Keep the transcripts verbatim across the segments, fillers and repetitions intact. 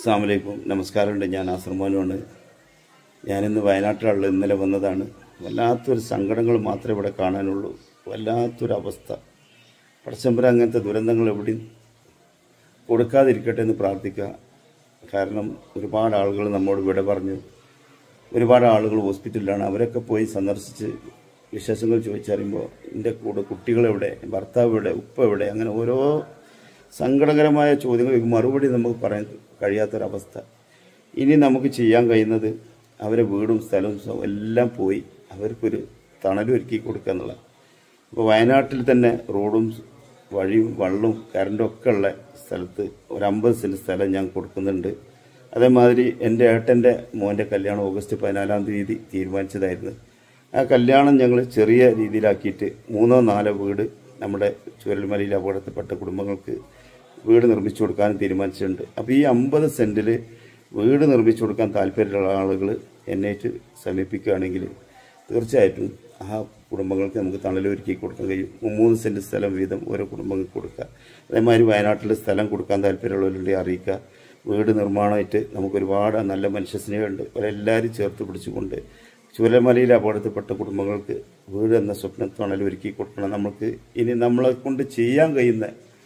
അസ്സലാമു അലൈക്കും. നമസ്കാരമുണ്ട്. ഞാൻ നാസർമോനുമാണ്. ഞാനിന്ന് വയനാട്ടിലുള്ള ഇന്നലെ വന്നതാണ്. വല്ലാത്തൊരു സങ്കടങ്ങൾ മാത്രമേ ഇവിടെ കാണാനുള്ളൂ. വല്ലാത്തൊരവസ്ഥ. പടച്ചമ്പുരാൻ അങ്ങനത്തെ ദുരന്തങ്ങൾ എവിടെയും കൊടുക്കാതിരിക്കട്ടെ എന്ന് പ്രാർത്ഥിക്കുക. കാരണം ഒരുപാട് ആളുകൾ നമ്മോട് വിട പറഞ്ഞു. ഒരുപാട് ആളുകൾ ഹോസ്പിറ്റലിലാണ്. അവരൊക്കെ പോയി സന്ദർശിച്ച് വിശേഷങ്ങൾ ചോദിച്ചറിയുമ്പോൾ എൻ്റെ കൂടെ കുട്ടികളെവിടെ, ഭർത്താവ് എവിടെ, ഉപ്പ എവിടെ, അങ്ങനെ ഓരോ സങ്കടകരമായ ചോദ്യങ്ങൾക്ക് മറുപടി നമുക്ക് പറയാൻ കഴിയാത്തൊരവസ്ഥ. ഇനി നമുക്ക് ചെയ്യാൻ കഴിയുന്നത് അവരെ വീടും സ്ഥലവും എല്ലാം പോയി അവർക്കൊരു തണലൊരുക്കി കൊടുക്കുക എന്നുള്ള. ഇപ്പോൾ വയനാട്ടിൽ തന്നെ റോഡും വഴിയും വെള്ളവും കറണ്ടും ഒക്കെ ഉള്ള സ്ഥലത്ത് ഒരു അമ്പത് സെൻറ്റ് സ്ഥലം ഞാൻ കൊടുക്കുന്നുണ്ട്. അതേമാതിരി എൻ്റെ ഏട്ടൻ്റെ മോൻ്റെ കല്യാണം ഓഗസ്റ്റ് പതിനാലാം തീയതി തീരുമാനിച്ചതായിരുന്നു. ആ കല്യാണം ഞങ്ങൾ ചെറിയ രീതിയിലാക്കിയിട്ട് മൂന്നോ നാലോ വീട് നമ്മുടെ ചുരൽമലയിൽ അപകടത്തിൽപ്പെട്ട കുടുംബങ്ങൾക്ക് വീട് നിർമ്മിച്ചു കൊടുക്കാനും തീരുമാനിച്ചിട്ടുണ്ട്. അപ്പോൾ ഈ അമ്പത് സെൻറ്റിൽ വീട് നിർമ്മിച്ചു കൊടുക്കാൻ താല്പര്യമുള്ള ആളുകൾ എന്നേറ്റ് സമീപിക്കുകയാണെങ്കിൽ തീർച്ചയായിട്ടും ആ കുടുംബങ്ങൾക്ക് നമുക്ക് തണലൊരുക്കി കൊടുക്കാൻ കഴിയും. മൂന്ന് സെൻറ്റ് സ്ഥലം വീതം ഓരോ കുടുംബങ്ങൾക്ക് കൊടുക്കുക. അതേമാതിരി വയനാട്ടിൽ സ്ഥലം കൊടുക്കാൻ താല്പര്യമുള്ളവരുടെ അറിയിക്കുക. വീട് നിർമ്മാണമായിട്ട് നമുക്കൊരുപാട് നല്ല മനുഷ്യസ്നേഹമുണ്ട്. അവരെല്ലാവരും ചേർത്ത് പിടിച്ചുകൊണ്ട് ചുരൽമലയിൽ അപകടത്തിൽപ്പെട്ട കുടുംബങ്ങൾക്ക് വീട് എന്ന സ്വപ്നം തണലൊരുക്കി കൊടുക്കണം. നമുക്ക് ഇനി നമ്മളെ കൊണ്ട് ചെയ്യാൻ കഴിയുന്ന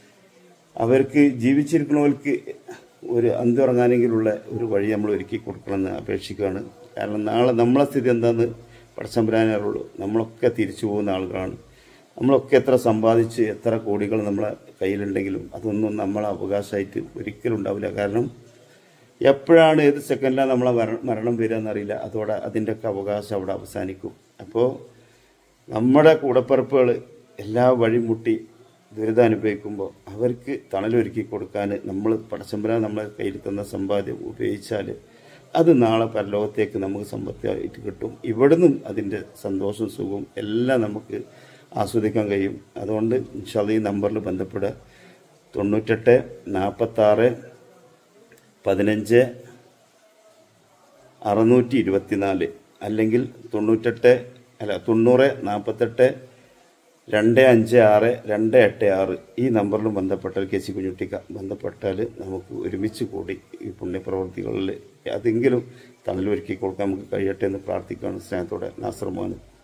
അവർക്ക് ജീവിച്ചിരിക്കുന്നവർക്ക് ഒരു അന്തിറങ്ങാനെങ്കിലുള്ള ഒരു വഴി നമ്മൾ ഒരുക്കി കൊടുക്കണമെന്ന് അപേക്ഷിക്കുകയാണ്. കാരണം നാളെ നമ്മളെ സ്ഥിതി എന്താണെന്ന് പടച്ചമ്പുരാനേ അറിയുള്ളൂ. നമ്മളൊക്കെ തിരിച്ചു പോകുന്ന ആളുകളാണ്. നമ്മളൊക്കെ എത്ര സമ്പാദിച്ച് എത്ര കോടികൾ നമ്മളെ കയ്യിലുണ്ടെങ്കിലും അതൊന്നും നമ്മളെ അവകാശമായിട്ട് ഒരിക്കലും ഉണ്ടാവില്ല. കാരണം എപ്പോഴാണ് ഏത് സെക്കൻഡിലാണ് നമ്മളെ മരണം വരിക എന്നറിയില്ല. അതോടെ അതിൻ്റെയൊക്കെ അവകാശം അവിടെ അവസാനിക്കും. അപ്പോൾ നമ്മുടെ കൂടപ്പിറപ്പുകൾ എല്ലാ വഴിമുട്ടി ദുരിതം അനുഭവിക്കുമ്പോൾ അവർക്ക് തണലൊരുക്കി കൊടുക്കാൻ നമ്മൾ പടച്ചമ്പുരാൻ നമ്മളെ കയ്യിൽ തന്ന സമ്പാദ്യം ഉപയോഗിച്ചാൽ അത് നാളെ പരലോകത്തേക്ക് നമുക്ക് സമ്പത്തായിട്ട് കിട്ടും. ഇവിടുന്നും അതിൻ്റെ സന്തോഷവും സുഖവും എല്ലാം നമുക്ക് ആസ്വദിക്കാൻ കഴിയും. അതുകൊണ്ട് ഇൻഷാ അല്ലാഹ് ഈ നമ്പറിൽ ബന്ധപ്പെടുക. തൊണ്ണൂറ്റെട്ട് നാൽപ്പത്താറ് പതിനഞ്ച് അറുന്നൂറ്റി ഇരുപത്തിനാല് അല്ലെങ്കിൽ തൊണ്ണൂറ്റെട്ട് അല്ല തൊണ്ണൂറ് നാൽപ്പത്തെട്ട് രണ്ട് അഞ്ച് ആറ് രണ്ട് എട്ട് ആറ് ഈ നമ്പറിലും ബന്ധപ്പെട്ടാൽ കെ സി കുഞ്ഞുട്ടിക്ക ബന്ധപ്പെട്ടാൽ നമുക്ക് ഒരുമിച്ച് കൂടി ഈ പുണ്യപ്രവൃത്തികളിൽ അതെങ്കിലും തണലൊരുക്കി കൊടുക്കാൻ നമുക്ക് കഴിയട്ടെ എന്ന് പ്രാർത്ഥിക്കുകയാണ്. സ്നേഹത്തോടെ നാസർ മോൻ.